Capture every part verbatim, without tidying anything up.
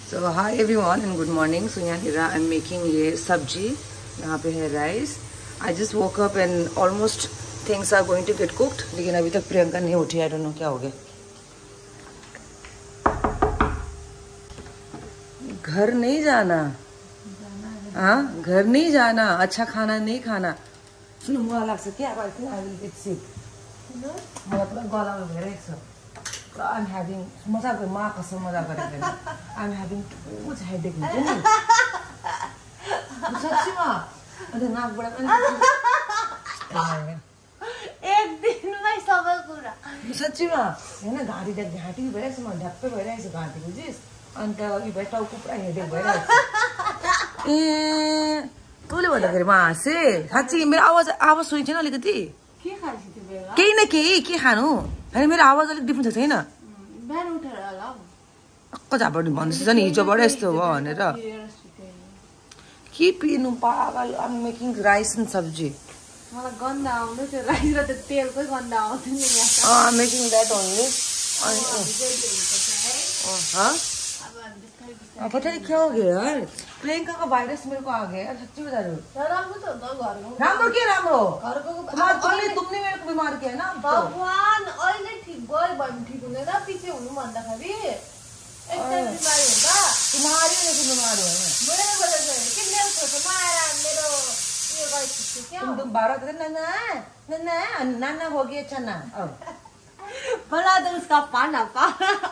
So hi everyone and good morning. So यहाँ I'm making ये सब्जी, यहाँ पे है rice. I just woke up and almost things are going to get cooked. लेकिन अभी तक प्रियंका नहीं उठी. I don't know क्या हो गया. घर नहीं जाना. हाँ घर नहीं जाना. अच्छा खाना नहीं खाना. सुनो मुझे लगा क्या बात है. I will get sick. मुझे पूरा गला में भर रहा है. So I'm having मजा कर माँ कसम मजा करेंगे. I'm having too much headache मुझे. सच्ची माँ. अरे नाक बड़ा एक दिन में सब पूरा. सच्ची माँ. है ना गाड़ी जब घाटी भी भरे समय ढप्पे भरे ऐसे गाड़ी को जिस अंत अभी बैठा ऊपर पूरा हेडेक भरे. ए तूले बता कर माँ से. सच्ची मेरा आवाज आवाज सुनी थी ना लिखी थी. क्या खाती थी बेगा? कहीं ना कहीं क्या खानू. अरे मेरा आवाज अलग डिफरेंट था ना. बैठ उठा रहा. कौन सा बड़ी बंद से नहीं जो बड़े इस्तो वो है ना. Keep in पागल. I'm making rice and सब्जी. मला गंदा आउनु त्यो राइस र त्यो तेलकै गन्दा आउँथ्यो नि यहाँ. Ah, I'm making that only. हाँ? अब पता नहीं क्या हो गया यार. प्रियंका का वायरस मेरे को आ गया यार. सच्ची बता रही हूँ. राम्रो त हो घरको. राम्रो के राम्रो? घरको तुम्हारे तुमने तुमने मेरे को बीमार किया ना. भगवान अहिले ठीक भयो भने ठीक हुँदैन पछि हुनु भन्दाखेरि एकदम बिमारी हुन्छ. तुम्हारी वजह से बीमार हुए हैं. मेरो वजह से कि मेरो छोटोमा आएर मेरो यो गइसक्यो क्या. तुम तुम बारह कहते नाना नाना नाना हो गया चना. बना दो उसका पाना पा.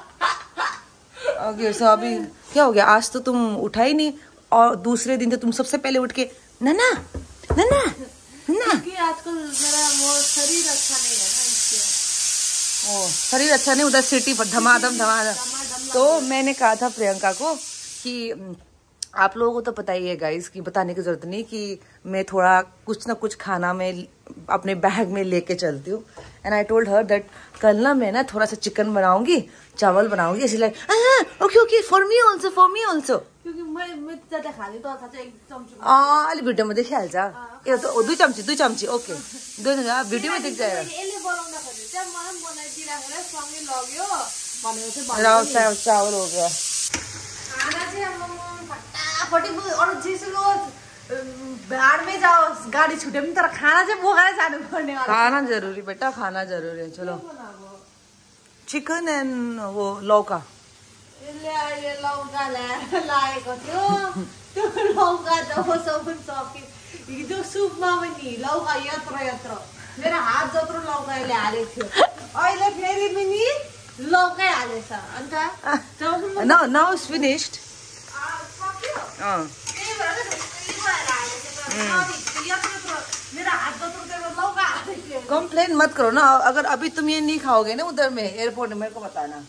ओके सो अभी क्या हो गया. आज तो तुम उठा ही नहीं और दूसरे दिन तो तुम सबसे पहले उठ के नाना नाना नाना. कि आजकल मेरा वो शरीर अच्छा नहीं है ना इसलिए. ओ शरीर अच्छा नहीं. उधर सिटी पर धमाधम धमाधम. तो मैंने कहा था प्रियंका को कि आप लोगों को तो पता ही है गाइस कि बताने की जरूरत नहीं कि मैं थोड़ा कुछ ना कुछ खाना में अपने बैग में लेके चलती हूँ. And I told her that कल ना मैं ना थोड़ा सा चिकन बनाऊंगी चावल बनाऊंगी इसलिए. Okay okay for me also for me also. क्योंकि मैं मैं ज्यादा खाने तो अच्छा एक चम्ची. अँ अलि भिडियोमा देखिहाल्छ. ए तो दुई चम्ची दुई चम्ची ओके दुई भिडियोमा देख्छ. यसले बनाउँदाखेरि चाहिँ मलाई पनि बनाइदिराखेर सँगै लग्यो भनेको चाहिँ राव चावल चावल हो गया. खाना चाहिँ अब फटाफटी अरू जेसुको भाड में जाओ गाडी छुटे पनि तर खाना चाहिँ बोकाएर जानु पर्ने. खाना जरूरी बेटा खाना जरूरी है. चलो चिकन एंड वो लौका. यसले अहिले लौका ल्याएर लागेको थियो. त्यो लौका त बसाउनु सक्यो. हिजो सुपमा पनि लौका यत्रो यत्रो मेरो हात जत्रो लौका यसले हालेको थियो. अहिले फेरि पनि लौकै हालेछ. अन्त नाउ नाउ इज फिनिश्ड. सक्यो. त्यही भएर त्यही भएर हालेछ. यत्रो मेरो हात जत्रो त्यो लौका हालेको थियो. कंप्लेन मत करो ना. अगर अभी तुम ये नहीं खाओगे ना उधर में एयरपोर्ट में मेरे को बताना.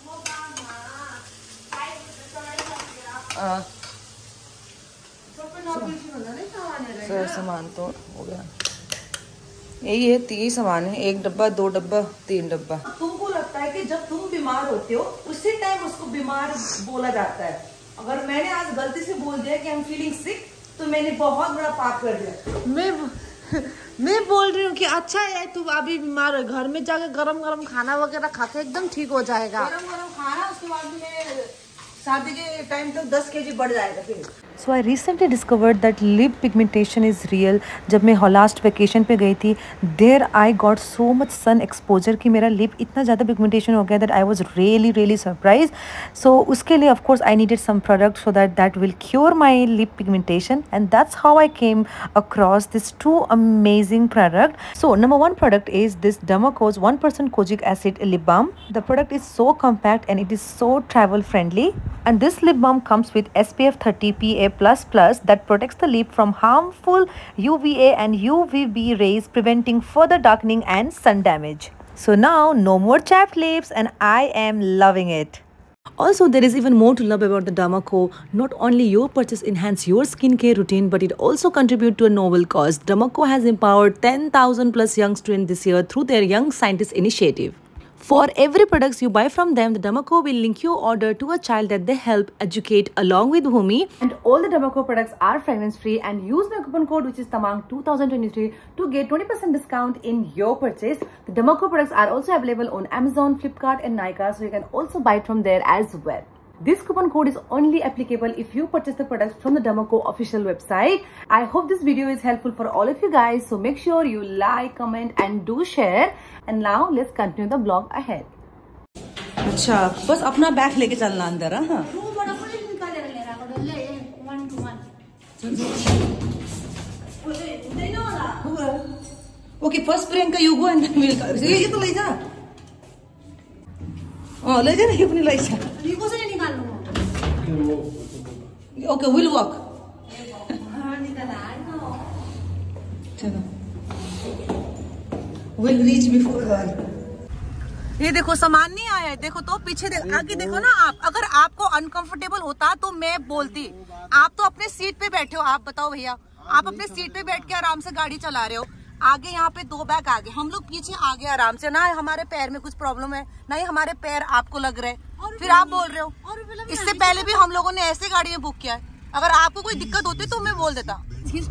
सर सामान तो हो गया. यही है तीन सामान है. एक डब्बा दो डब्बा तीन डब्बा. तुमको लगता है कि जब तुम बीमार होते हो उसी टाइम उसको बीमार बोला जाता है. अगर मैंने आज गलती से बोल दिया कि आई एम फीलिंग सिक तो मैंने बहुत बड़ा पाप कर दिया. मैं मैं बोल रही हूँ कि अच्छा है तू अभी बीमार है घर में जाके गरम गरम खाना वगैरह खा के एकदम ठीक हो जाएगा. गरम गरम खाना उसके बाद में शादी के टाइम तक दस केजी बढ़ जाएगा फिर. So I recently discovered that lip pigmentation is real. जब मैं लास्ट वेकेशन पे गई थी there I got so much sun exposure कि मेरा लिप इतना ज़्यादा पिगमेंटेशन हो गया that I was really really surprise. So उसके लिए of course I needed some product so that that will cure my lip pigmentation and that's how I came across this two amazing product. So number one product is this Dermaco's one percent kojic acid lip balm. The product is so compact and it is so travel friendly. And this lip balm comes with S P F thirty P A plus plus that protects the lip from harmful U V A and U V B rays, preventing further darkening and sun damage. So now no more chapped lips and I am loving it. Also, there is even more to love about the Dermaco. Not only your purchase enhance your skincare routine, but it also contribute to a noble cause. Dermaco has empowered ten thousand plus young students this year through their Young Scientist initiative. For every products you buy from them, the Dermaco will link your order to a child that they help educate along with Bhumi. And all the Dermaco products are fragrance free and use my coupon code which is Tamang twenty twenty-three to get twenty percent discount in your purchase. The Dermaco products are also available on Amazon, Flipkart and Nykaa, so you can also buy it from there as well. This coupon code is only applicable if you purchase the products from the Derma-Co official website. I hope this video is helpful for all of you guys. So make sure you like, comment and do share. And now let's continue the vlog ahead. अच्छा, बस अपना bag लेके चलना अंदर। हाँ okay, first Priyanka you go and will ये तो ले जा। ओ ले जा, नहीं अपनी ले जा। ये को से निकाल लो। Okay, will walk. हां निकाला ना। चलो, विल रीच बिफोर हर। ये देखो सामान नहीं आया है, देखो तो पीछे दे, आगे देखो ना आप। अगर आपको अनकंफर्टेबल होता तो मैं बोलती। आप तो अपने सीट पे बैठे हो, आप बताओ भैया, आप अपने सीट पे बैठ के आराम से गाड़ी चला रहे हो। आगे यहाँ पे दो बैग आगे, हम लोग पीछे आगे आराम से, ना हमारे पैर में कुछ प्रॉब्लम है ना ही हमारे पैर आपको लग रहे हैं, फिर आप बोल रहे हो। इससे पहले भी हम लोगों ने ऐसे गाड़ी में बुक किया है। अगर आपको कोई दिक्कत होती तो मैं बोल देता।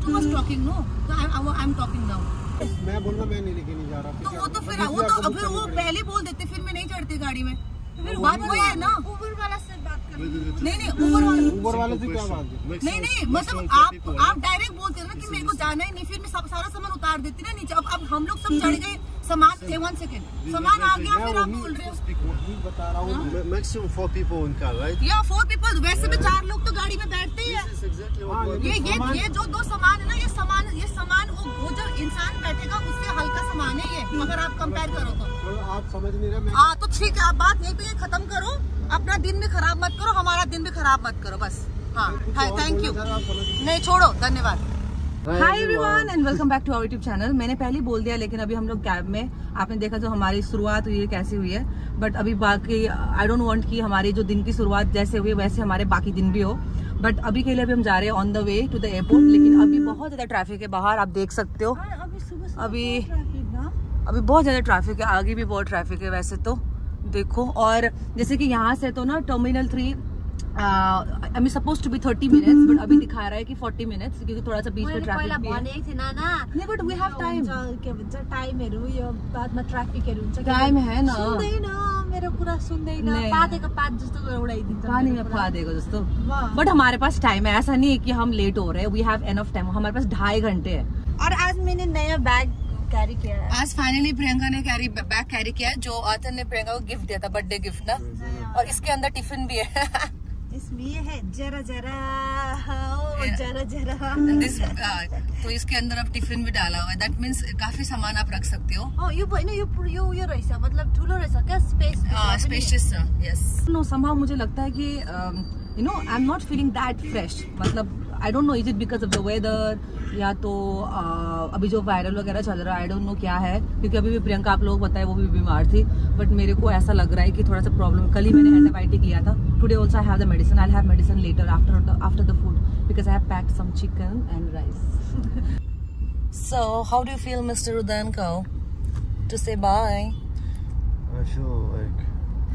मैं बोल रहा मैं नहीं लेके नहीं जा रहा। तो वो तो फिर वो तो फिर वो पहले बोल देते, फिर मैं नहीं चढ़ती गाड़ी में। फिर बात वो है ना, ऊबर वाला से बात कर। नहीं नहीं ऊबर वाले ऊबर वाले से क्या बात है? नहीं नहीं, मतलब आप आप डायरेक्ट बोलते हो ना कि मेरे को जाना ही नहीं, फिर मैं सब सारा सामान उतार देती ना नीचे। अब अब हम लोग सब चढ़ गए, सामान थे, वन सेकेंड सामान आ गया, फिर आप बोल रहे हो। बता रहा हूँ maximum four people in car, right? या फोर पीपल, वैसे भी चार लोग तो गाड़ी में बैठते ही है। ये ये ये जो दो सामान है ना, ये सामान ये सामान वो वो जो इंसान बैठेगा उससे हल्का सामान है ये, अगर आप कंपेयर करो तो। आप समझ नहीं रहे। हाँ तो ठीक है, आप बात यहीं पे खत्म करो, अपना दिन भी खराब मत करो, हमारा दिन भी खराब मत करो, बस। हाँ थैंक यू। नहीं छोड़ो, धन्यवाद। Hi everyone and welcome back to our YouTube channel. मैंने पहले ही बोल दिया, लेकिन अभी हम लोग कैब में, आपने देखा जो हमारी शुरुआत हुई है कैसी हुई है, बट अभी बाकी आई डोंट वांट कि हमारी जो दिन की शुरुआत जैसे हुई वैसे हमारे बाकी दिन भी हो। बट अभी के लिए अभी हम जा रहे हैं on the way to the airport, लेकिन अभी बहुत ज्यादा ट्रैफिक है बाहर, आप देख सकते हो। अभी अभी बहुत ज्यादा ट्रैफिक है, आगे भी बहुत ट्रैफिक है वैसे तो देखो। और जैसे कि यहाँ से तो ना terminal three I mean suppose to be thirty minutes, but अभी दिखा रहा है कि फोर्टी मिनट्स, क्योंकि थोड़ा सा बीच में ट्रैफिक भी है। नहीं बट वी हैव टाइम। के भन्छ टाइमहरु यो बादमा ट्राफिकहरु हुन्छ, टाइम है ना। सुन्दैन मेरो कुरा, सुन्दैन, पातेको पात जस्तो उडाइदिन्छ। पानी में पादेको जस्तो। बट हमारे पास टाइम है, ऐसा नहीं है कि हम लेट हो रहे हैं। वी हैव एनफ टाइम, हमारे पास ढाई घंटे है। और आज मैंने नया बैग कैरी किया है। आज फाइनली प्रियंका ने कैरी बैग कैरी किया है, जो आतर ने प्रियंका को गिफ्ट दिया था, बर्थडे गिफ्ट ना। और इसके अंदर टिफिन भी है। इसमें ये है जरा जरा ओ जरा जरा दिस, तो इसके अंदर अब टिफिन भी डाला हुआ है। दैट मीन्स काफी सामान आप रख सकते हो। ओ यो होइन, यो यो यो रहेछ, मतलब ठुलो रहेछ क्या, space spacious. Yes no, somehow मुझे लगता है कि you know I am not feeling that fresh. मतलब I don't know, is it because of the weather, या तो uh, अभी जो वायरल वगैरह चल रहा है, आई डोंट नो क्या है, क्योंकि अभी भी प्रियंका आप लोग बताए वो भी बीमार थी। बट मेरे को ऐसा लग रहा है कि थोड़ा सा प्रॉब्लम, कल ही मैंने एंटीबायोटिक लिया था। Today also I have the medicine, I will have medicine later after the after the food, because I have packed some chicken and rice. So how do you feel mister Rudanko to say bye? I feel like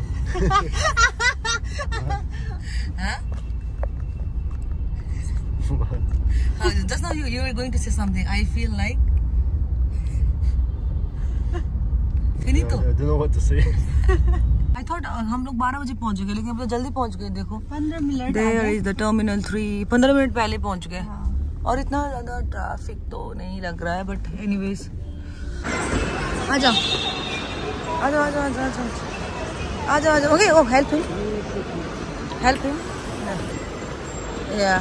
huh? Uh, just now you you were going to say something. I feel like finito. I don't know what to say. I thought uh, हम लोग बारह बजे पहुंच गए, लेकिन अब तो जल्दी पहुंच गए। देखो पंद्रह minute There is the terminal three, पंद्रह मिनट पहले पहुंच गए। और इतना ज्यादा ट्रैफिक तो नहीं लग रहा है, बट एनीवेज आ जाओ आ जाओ आ जाओ आ जाओ आ जाओ आ जाओ। Okay, oh help him help him yeah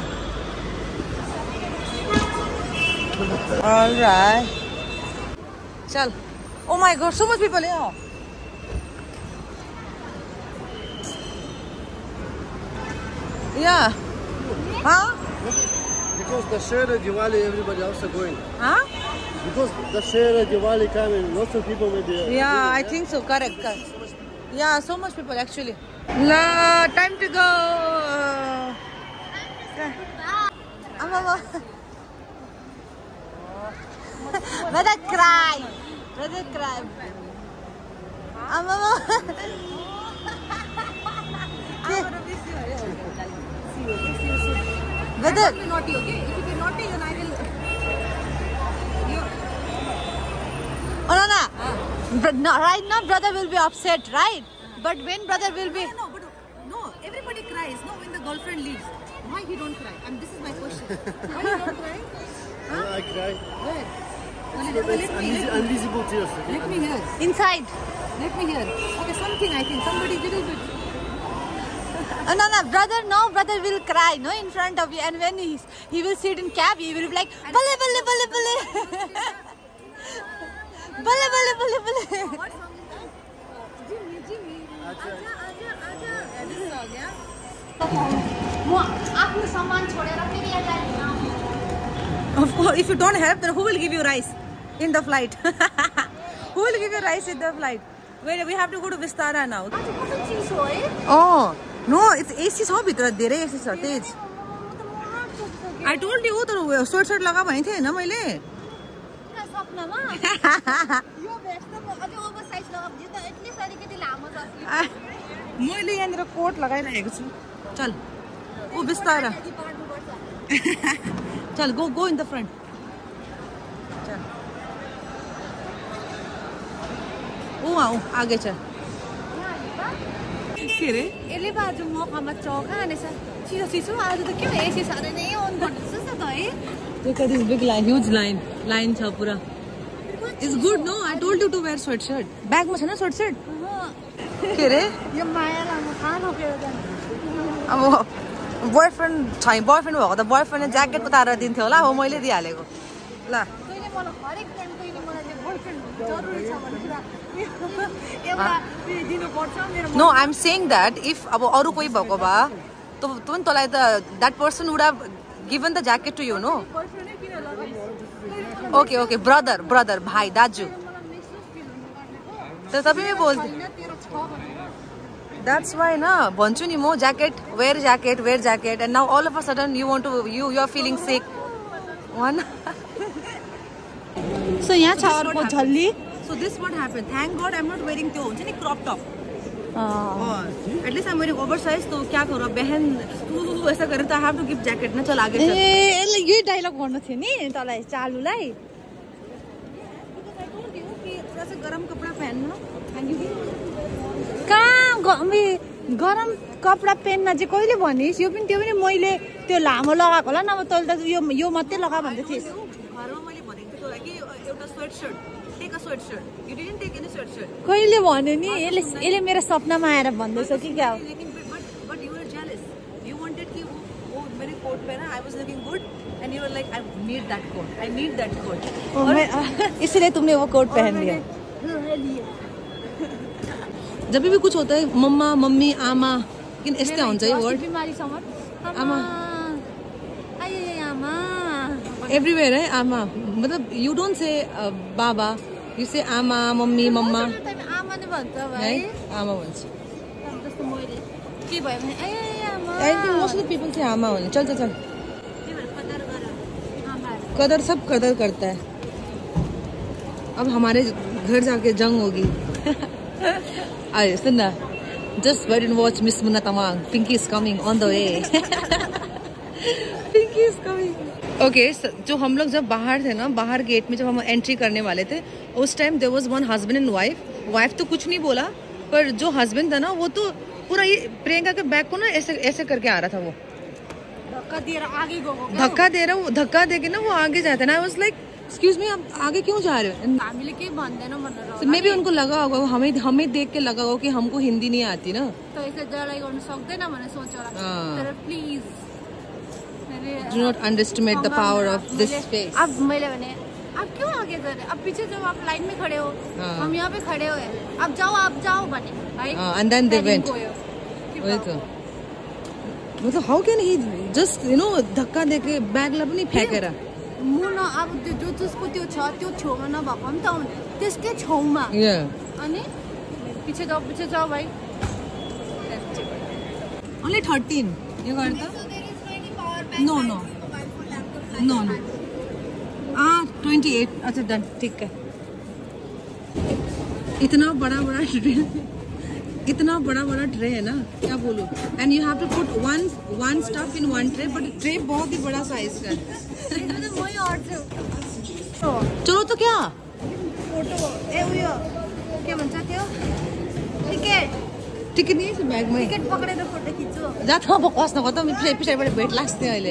All right. चल। Oh my God, so much people here. Yeah. Huh? Because the Shara Diwali, everybody else are going. Huh? Because the Shara Diwali coming, lots of people may be. Yeah, I think so. Correct. Correct. Yeah, so much people actually. La, time to go. Brother cry. Brother cry. I'm gonna miss you. See you. See you soon. Brother. Be naughty, okay? If you be naughty, then I will. You. Oh no no. But no, right now, brother will be upset, right? But when brother will be. No, but no. Everybody cry. cries? No, when the girlfriend leaves. Why he don't cry? And this is my question. Why he don't cry? Huh? I cry. Where? It's, Let, let, it's me, unvis- let, me, invisible tears. Okay? let me hear. Inside. Let me hear. Okay, something I think. Somebody little bit. Oh, no, no, brother, no, brother will cry, no, in front of you. And when he, he will sit in cab, he will be like, bale, bale, bale, bale. Bale, bale, bale, bale. What song is that? Jimmy, Jimmy. Aja, aja, aja. Yeah, this is all, yeah? म आफ्नो सामान छोडेर फेरि यसलाई लिन आउँछु। Of course, if you don't help, then who will give you rice in the flight? Who will give you rice in the flight? Wait, we have to go to Vistara now. आज कस्तो चिसो है? Oh, no, it's A C छ भित्र धेरै A C छ तेज. I told you तर स्वेट शर्ट लगा भने थिए हैन मैले. सपनामा यो भेस्ट त अझै ओभरसाइज लगाउँछु त एटलिस्ट अलिकति लामो छ। मैले यहाँनिर कोट लगाइरहेको छु. चल. ओ बिस्तारा. चल गो गो इन द फ्रन्ट. चल. ओ आओ आगे चल. के रे? यसले बाजु मौकामा चौका हानेछ। चिसो चिसो आज त के एसी साह्रै नै अन गर्दैछ त है। Look at this big line, huge line. Line छ पुरा. It's good, no? I told you to wear sweatshirt. Bag में छैन sweatshirt? के रे? यो मायालाई म कहाँ रोकेर जाने? अब boyfriend छैन boyfriend भएको त boyfriend ले ज्याकेट उतारेर दिन्थ्यो होला हो मैले दिइहालेको. ल. तैँले मलाई हरेक टाइम तैँले मलाई त्यो बोयफ्रेन्ड जरुरी छ भने कुरा एउटा दिनुपर्छ मेरो। No, I'm saying that if अब अरु कोही भएको भए त त तँलाई त that person would have given the jacket to you, no? बोयफ्रेन्डै किन लगाइस्? Okay, okay, brother, brother, भाइ, दाजु. मलाई महसुस फिल हुनु गर्नेको। त तपाईँ बोल्थे. हैन तेरो छ भनेर। That's why na भन्छु नि म jacket, wear jacket, wear jacket, and now all of a sudden you want to you you are feeling sick. One. So यहाँ छ अर्को झल्ली। So this what happened. Thank God I'm not wearing त्यो हुन्छ नि crop top. A At least I'm wearing oversized. तो क्या करूँ बहन तू ऐसा करे तो I have to give jacket ना चल आगे ए चल. यसले यही डायलग भन्नु थियो नि तँलाई चालुलाई। थोड़ा सा गरम कपड़ा पहनना. कहाँ गरम कपडा पेनमा चाहिँ कहिले भनिस्? यो पनि त्यो पनि मैले त्यो लामो लगाएको होला नभए तैँले त यो यो मात्रै लगा भन्दै थिइस्। घरमा मैले भनेको थिएँ तँलाई कि एउटा sweatshirt. Take a sweat shirt. You didn't take any sweat shirt. कहिले भन्यो नि यसले यसले मेरो सपनामा आएर भन्दैछ कि क्या हो? लेकिन but but you were jealous. You wanted कि वो वो मेरे कोट पहना. I was looking good and you were like I need that coat. I need that coat. इसलिए तुमने वो कोट पहन लिया। जब भी कुछ होता है मम्मा मम्मी आमा लेकिन यस्तो हुन्छ है वर्ड बिमारीसँग आमा आइ आमा एभ्रीवेयर है आमा मतलब यू डोन्ट से बाबा यू से आमा मम्मी मम्मा आमा नै भन्छ है भाइ। आमा भन्छ जस्तो मैले के भयो भने आइ आमा I think most of the people से आमा भन्छ चल चल चल के भएर कदर गर आमाहरु। कदर सब कदर करता है अब हमारे घर जाके जंग होगी अरे सुन ना just wait and watch miss Munna Tamang Pinky is coming on the way Pinky is coming okay जो हम लोग जब बाहर थे ना बाहर गेट में जब हम एंट्री करने वाले थे उस time there was one husband and wife wife तो कुछ नहीं बोला पर जो हस्बैंड था ना वो तो पूरा ये प्रियंका के बैग को ना ऐसे ऐसे करके आ रहा था वो धक्का दिएर आगे गएको धक्का दे रहा वो धक्का दे के ना वो आगे जाता है ना I was like excuse me आप आगे क्यों जा रहे हो हामीले के भन्दैनौ भनेर तो मे भी उनको लगा होगा हमें हमें देख के लगा होगा कि हमको हिंदी नहीं आती ना त यसले जडाइ गर्न सक्दैन भने सोच होला तर please do not underestimate the power of this space अब मैले भने अब क्यों आगे जा रहे अब पीछे जब आप लाइन में खड़े हो हम यहाँ पे खड़े हो अब जाओ आप जाओ भने right and then they went वही तो मतलब how can he just you know धक्का देके ब्यागलाई पनि फ्याकेर मुन अब त्यो जो जसको त्यो छ त्यो छेउमा नभएको नि त त्यसकै छेउमा अनि पछि जाऊ पछि जाऊ भाइ ओन्ली थर्टीन यो गर्दा नो नो नो नो हाँ ट्वेंटी एट अच्छा डन ठीक है इतना बड़ा बड़ा ट्रे इतना बड़ा बड़ा ट्रे है ना क्या बोलूं and you have to put one one stuff in one tray but tray बहुत ही बड़ा साइज का है चलो तो क्या फोटो ए उयो के भन्छ त्यो टिकट टिकट नहीं छ ब्यागमै टिकट पक्रेर फोटो खिच्छु जा त बकवास नगर त पछाडि पछाडिबाट भेट लाग्छ नि अहिले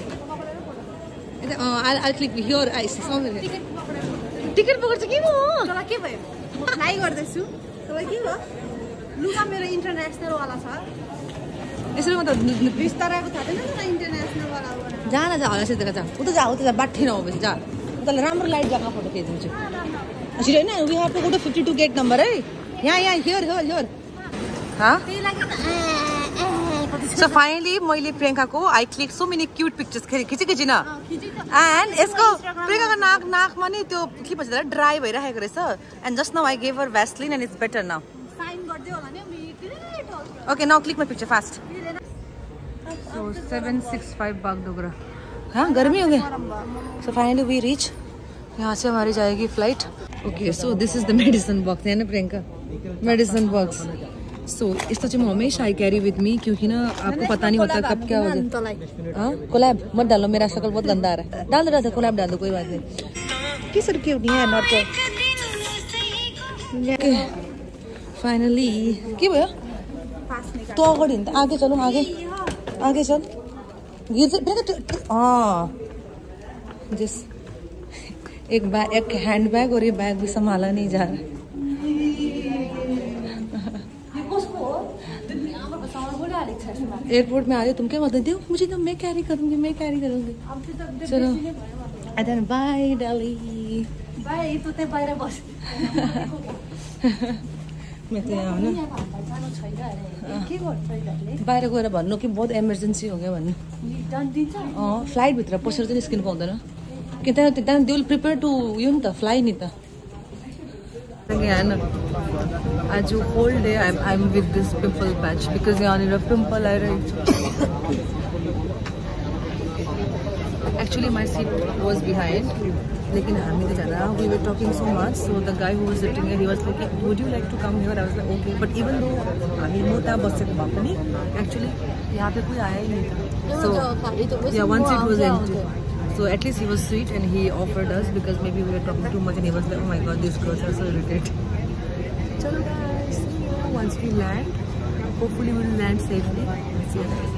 I I click here I ticket पक्रेर के भयो तँलाई के भयो म फ्लाइ गर्दैछु तँलाई के भयो लुगा मेरो इन्टरनेसनल वाला छ यसरी म त बिस्ताराको थाहा छैन त इन्टरनेसनल वाला हो जा न जा होला सिधै जा उता जा उता जा बाठी नहोपछि जा उताले राम्रो लाइट जग्गा फोटो खिचिदिन्छु यसरी होइन we have to go to fifty two get number है यहाँ यहाँ हियर हियर हियर हाँ त्यही लागि सो फाइनली मैले प्रियङ्काको I click so many cute pictures खिचेको खिचिन एन्ड यसको प्रियङ्काको नाक नाकमा नि त्यो के भन्छ ड्राई भइरहेको रहेछ and just now I gave her Vaseline and it's better now shine गर्दै होला नि okay now click my picture fast so seven six five Bagdogra हाँ गर्मी हो गया सो फाइनली वी रीच यहाँ से हमारी जाएगी flight okay so this is the medicine box है ना प्रियंका मेडिसिन बॉक्स सो यस्तो चाहिँ म हमेशा आई कैरी विथ मी क्योंकि ना आपको पता नहीं होता कब क्या हो जाए हाँ कोलैब मत डालो मेरा शक्ल बहुत गंदा आ रहा है डाल दो डाल दो कोलैब डाल दो कोई बात नहीं किस सर क्यों नहीं है नॉट फाइनली के भयो तो अगाडि हिँड्दा आगे चलौँ आगे आगे चल गिर हाँ जिस एक बैग एक हैंड बैग और ये बैग भी संभाला नहीं जा रहा एयरपोर्ट में आ रहे तुम क्या बोलते हो मुझे तो मैं कैरी करूंगी मैं कैरी करूंगी चलो अदन बाय डाली बाय तँ त्यहाँ बाहिर बस मैं तो यहाँ ना बाहिर गएर भन्नु कि बहुत इमर्जेन्सी हो गया भन्नु अँ फ्लाइटभित्र पसेर चाहिँ निस्किनु पाउँदैन कि त्यहाँ त्यहाँ दे विल प्रिपेयर टु यो नि त फ्लाइ नि त यहाँ आज whole day I I am with this pimple patch because यहाँनिर पिम्पल आइरहेको छ actually my seat was behind लेकिन हामी दुईजना we were talking so much so the guy who was sitting here he was like would you like to come here I was like okay but even though हामी म त्यहाँ बसेको भए पनि actually यहाँ पे कोही आयो नि त so yeah one seat was empty so at least he was sweet and he offered us because maybe we were talking too much and he was like oh my god these girls are so irritated. Chalo guys, once we land hopefully we will land safely. See you guys.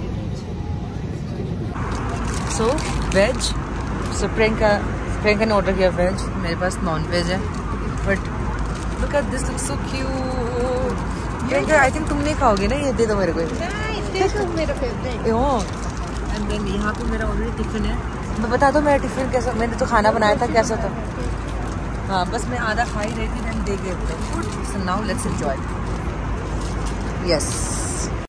So veg so Priyanka Priyanka ने order किया veg मेरे पास non veg है but look at this looks so cute. Priyanka I think तुम नहीं खाओगे ना ये दे दो मेरे को मेरो फेभरेट एंड देन यहाँ पे मेरा ऑलरेडी टिफिन है मैं बता दो मेरा टिफिन कैसा मैंने तो खाना बनाया था कैसा था हाँ बस मैं आधा खा ही रही थी देन दे गए food so now let's enjoy yes